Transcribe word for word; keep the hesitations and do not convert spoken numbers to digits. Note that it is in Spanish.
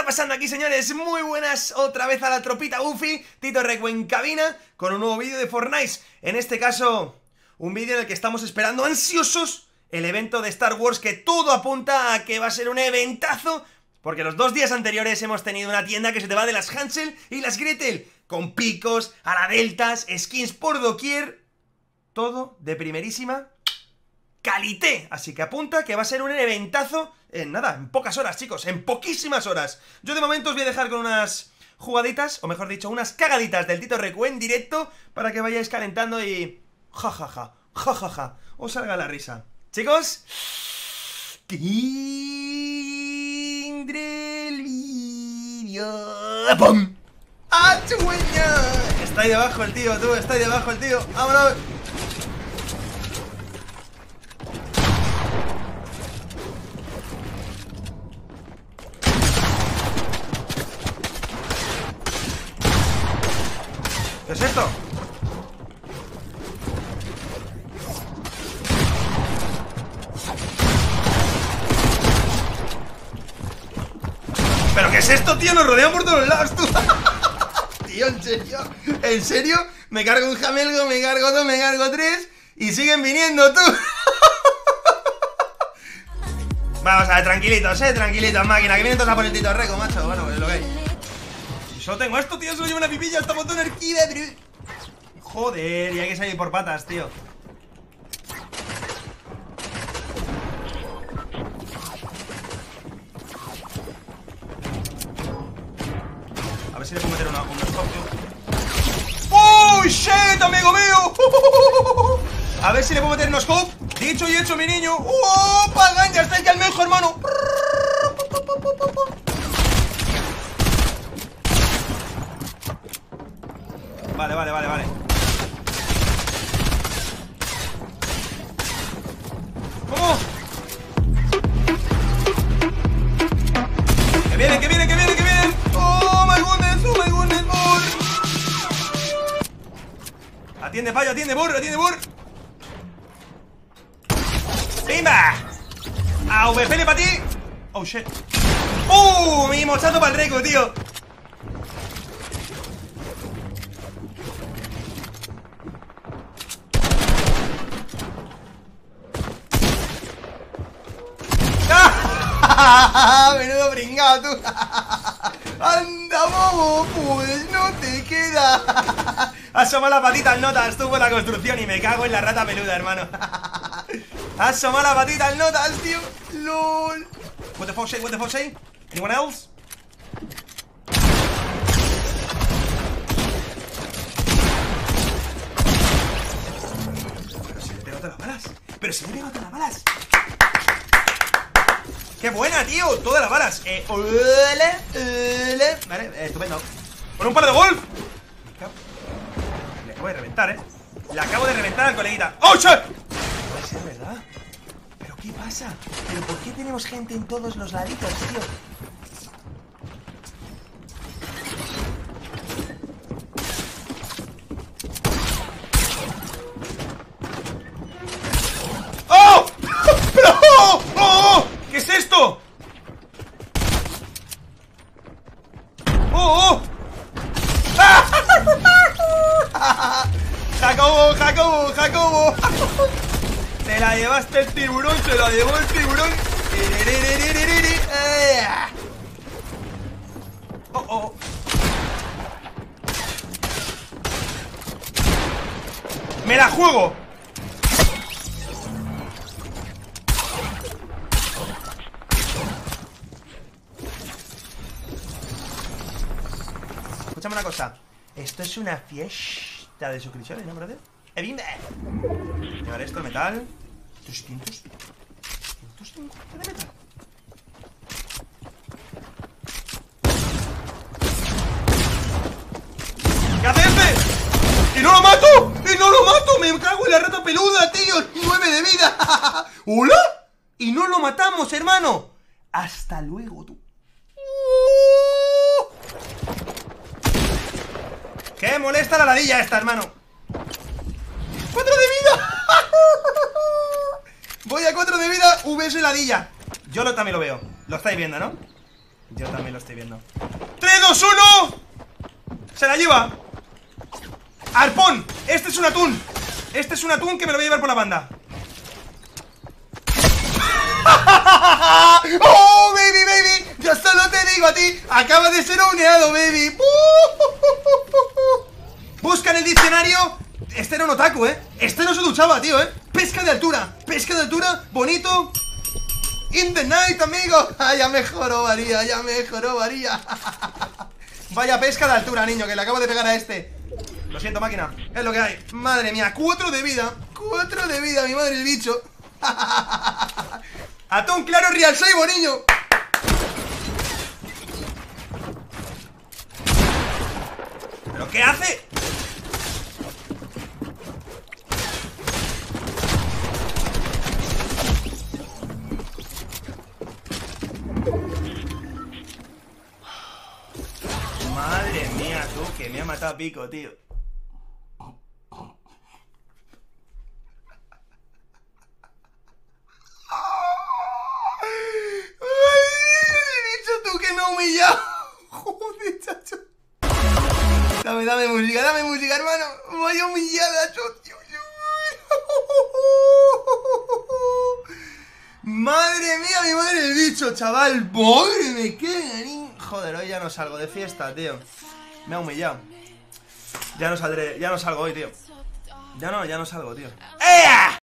pasando aquí, señores? Muy buenas, otra vez a la tropita Ufi, Tito Reco en cabina, con un nuevo vídeo de Fortnite. En este caso, un vídeo en el que estamos esperando ansiosos el evento de Star Wars, que todo apunta a que va a ser un eventazo, porque los dos días anteriores hemos tenido una tienda que se te va de las Hansel y las Gretel, con picos, aradeltas, skins por doquier, todo de primerísima calité. Así que apunta que va a ser un eventazo en nada, en pocas horas, chicos, en poquísimas horas. Yo de momento os voy a dejar con unas jugaditas, o mejor dicho, unas cagaditas del Tito Reco en directo, para que vayáis calentando y jajaja, jajaja, ja, ja, os salga la risa. Chicos, tindre el vídeo. ¡Pum! ¡Ah, chugüeña! Está ahí debajo el tío, tú, está ahí debajo el tío. ¡Vámonos! ¿Qué es esto? ¿Pero qué es esto, tío? Nos rodean por todos lados, tú. Tío, ¿en serio? ¿En serio? Me cargo un jamelgo, me cargo dos, me cargo tres y siguen viniendo, tú. Vamos a ver, tranquilitos, eh, tranquilitos, máquina. Que vienen todos a por el Tito Reco, macho. Bueno, pues lo que hay. Si solo tengo esto, tío, solo llevo una pipilla hasta botón arquida, pero... Joder, y hay que salir por patas, tío. A ver si le puedo meter una, un scope. ¡Oh, shit, amigo mío! A ver si le puedo meter un scope. Dicho y hecho, mi niño. ¡Oh, pagan! Ya está ya el mejor, hermano. Vale, vale, vale, vale. ¿Cómo? ¡Que vienen, que vienen, que vienen, que vienen! ¡Oh, my goodness, oh, my goodness, burr! Atiende, fallo, atiende, burr, atiende, burr. ¡Pimba! ¡A V P L para ti! ¡Oh, shit! ¡Uh! Mi mochato para el Reco, tío. Menudo pringado, tú. Anda, bobo, pues no te queda. Asoma la patita al Notas, tú, por la construcción. Y me cago en la rata peluda, hermano. Asoma la patita al Notas, tío. LOL. What the fuck say, what the fuck say? Anyone else? Pero si le pego todas las balas. Pero si le pego todas las balas. ¡Qué buena, tío! Todas las balas. Eh, ole, ole. Vale, eh, estupendo. Con un palo de golf. Le acabo de reventar, eh. Le acabo de reventar al coleguita. ¡Oh, shit! Puede ser verdad. ¿Pero qué pasa? ¿Pero por qué tenemos gente en todos los laditos, tío? ¡Oh! ¡Pero! ¡Oh! ¡Oh! ¿Qué es esto? ¡Oh! ¡Oh! ¡Jacobo, Jacobo, Jacobo! Te la llevaste el tiburón, se la llevó el tiburón. ¡Oh, oh! ¡Me la juego! Escúchame una cosa. Esto es una fiesta de suscripciones, ¿no, brother? ¡Evinde! Llevaré esto de metal. trescientos. trescientos cincuenta de metal. ¿Qué hace este? ¡Y no lo mato! ¡Y no lo mato! ¡Me cago en la rata peluda, tío! ¡Nueve de vida! ¿Hola? Y no lo matamos, hermano. Hasta luego, tú. ¡Qué molesta la ladilla esta, hermano! ¡Cuatro de vida! Voy a cuatro de vida, V S ladilla. Yo lo, también lo veo. Lo estáis viendo, ¿no? Yo también lo estoy viendo. ¡tres, dos, uno! ¡Se la lleva! ¡Arpón! Este es un atún. Este es un atún que me lo voy a llevar por la banda. ¡Oh, baby, baby! Yo solo te digo a ti, acaba de ser uneado, baby. Busca en el diccionario. Este era un otaku, ¿eh? Este no se duchaba, tío, ¿eh? Pesca de altura, pesca de altura, bonito. In the night, amigo. Ah, ya mejoró, varía, ya mejoró, varía. Vaya pesca de altura, niño, que le acabo de pegar a este. Lo siento, máquina, es lo que hay. Madre mía, cuatro de vida. Cuatro de vida, mi madre el bicho. Atún claro, Real Saibo, niño. ¿Pero qué hace? Madre mía, tú, que me ha matado Pico, tío. Joder, chacho. Dame, dame música, dame música, hermano. Vaya humillada, chacho. Madre mía, mi madre el bicho, chaval. Madre me qué. Joder, hoy ya no salgo de fiesta, tío. Me ha humillado. Ya no saldré, ya no salgo hoy, tío. Ya no, ya no salgo, tío. ¡Ea!